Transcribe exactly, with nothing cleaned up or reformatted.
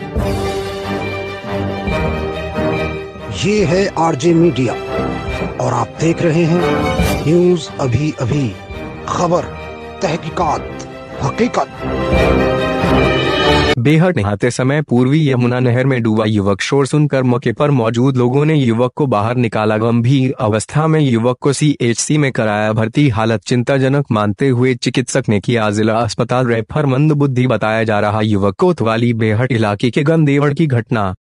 ये है RJ media और आप देख रहे हैं न्यूज अभी अभी, खबर, तहकीकात, हकीकत। बेहद नहाते समय पूर्वी यमुना नहर में डूबा युवक। शोर सुनकर मौके पर मौजूद लोगों ने युवक को बाहर निकाला। गंभीर अवस्था में युवक को सीएचसी में कराया भर्ती। हालत चिंताजनक मानते हुए चिकित्सक ने किया जिला अस्पताल रेफर। मंदबुद्धि बताया जा रहा युवक। कोतवाली बेहट इलाके के गंदेवड़ की घटना।